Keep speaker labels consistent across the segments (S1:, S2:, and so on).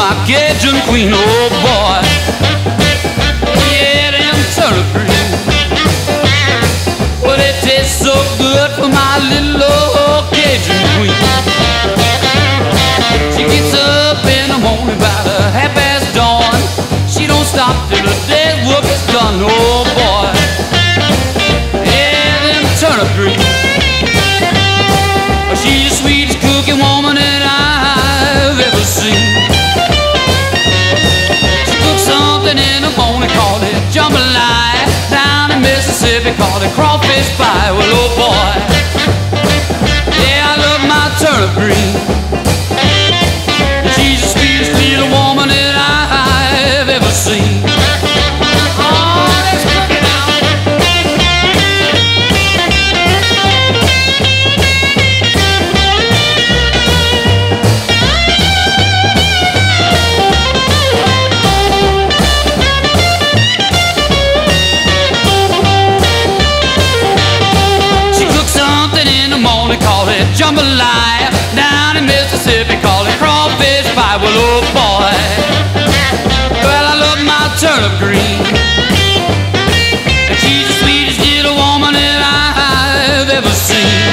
S1: my Cajun queen, oh boy. Yeah, them turnip greens, well, they taste so good for my little old Cajun queen. She gets up in the morning about dawn. She don't stop till the day's work is done, oh boy. Yeah, them turnip greens, she's the sweetest cooking woman that I've ever seen. She cooks something in the morning, call it jambalaya. Down in Mississippi, call it crawfish pie. Well, oh boy, yeah, I love my turnip greens. She's the sweetest little woman that I've ever seen. Oh, let's cook it out. She cooks something in the morning, call it jambalaya. Down in Mississippi, call it crawfish pie. Well, oh boy, well, I love my turnip green. And she's the sweetest little woman that I've ever seen.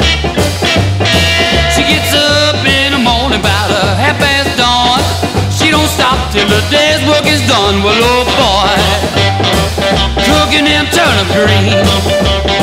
S1: She gets up in the morning about dawn. She don't stop till the day's work is done. Well, oh boy, cooking them turnip greens.